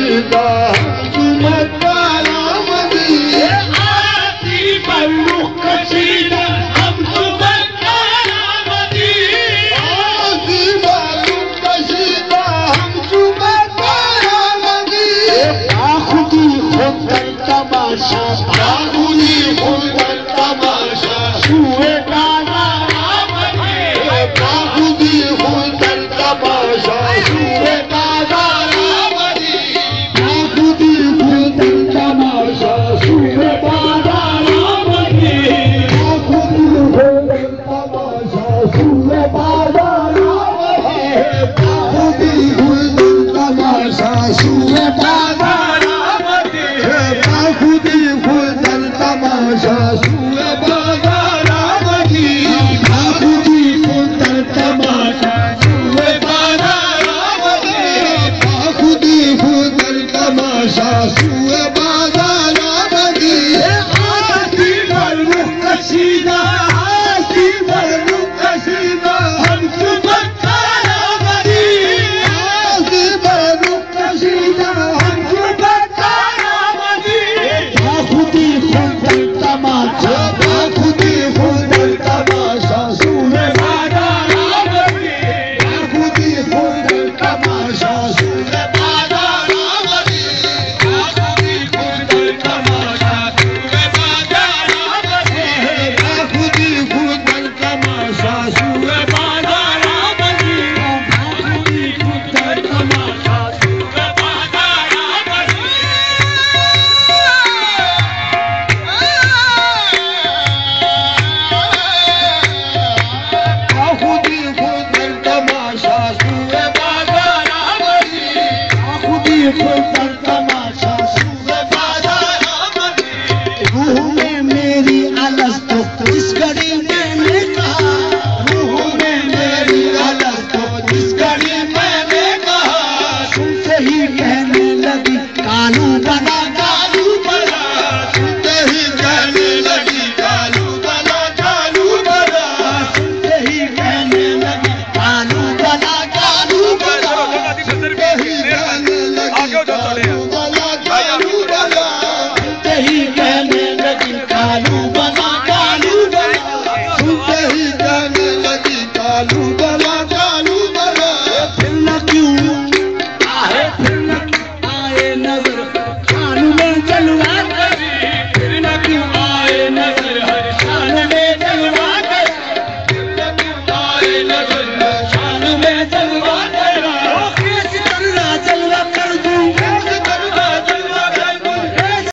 कशीदा तुम्हें कालामदी आती बल्लू कशीदा हम तुम्हें कालामदी आती बल्लू कशीदा हम तुम्हें कालामदी बाखुदी खुद तमाशा बाखुदी खुद तमाशा सुए गाना बाखुदी खुद तमाशा सुए गाना बाखुदी खुद तमाशा सुए गाना बाखुदी खुद तमाशा सुए गाना बाखुदी खुद तमाशा सुए गाना बाखुदी खुद तमाशा सुए गाना बाखुदी खुद तमाशा सुए गाना बाखुदी खुद तमाशा सुए गाना आती बल्लू कशीदा आती बल्लू कशीदा हम तुम्हें कालामदी आती बल्लू कशीदा हम तुम्हें कालामदी बाखुदी खुद तमाशा बाखुदी खुद तमाशा सुए गाना बाखुदी खुद तमाशा सुए गाना बाखुदी खुद तमाशा सुए गाना बाखुदी खुद तमाशा सुए गाना बाखुदी खुद तमाशा सुए बाखुदी खुद तमाशा सुए गाना बाखुदी खुद तमाशा सुए गाना रूह में मेरी अलस तो जिस घड़ी मैंने कहा रूह में मेरी अलस तो जिस घड़ी मैंने कहा सुनते ही कहने लगी कालू बना कालू बना सुनते ही कहने लगी कालू बना कालू बना सुनते ही कहने लगी कालू बना कालू बना सुनते ही कहने लगी कालू बना कालू बना सुनते ही कहने लगी कालू बना कालू बना सुनते ही कहने लगी कालू बना कालू बना फिर न क्यों आए नजर